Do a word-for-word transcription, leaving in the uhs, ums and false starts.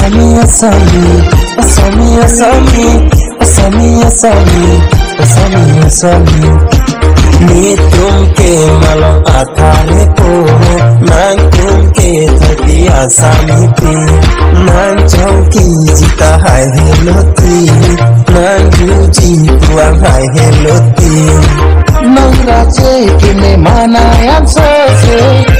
Asami, Asami, Asami, Asami, Asami, Asami, Asami, Asami. Ni tumke malo athane ko, nang tumke thati Asami pi, nang chauki jita hai heloti, nang juji tuang hai heloti. Nang raje kine mana yang sose.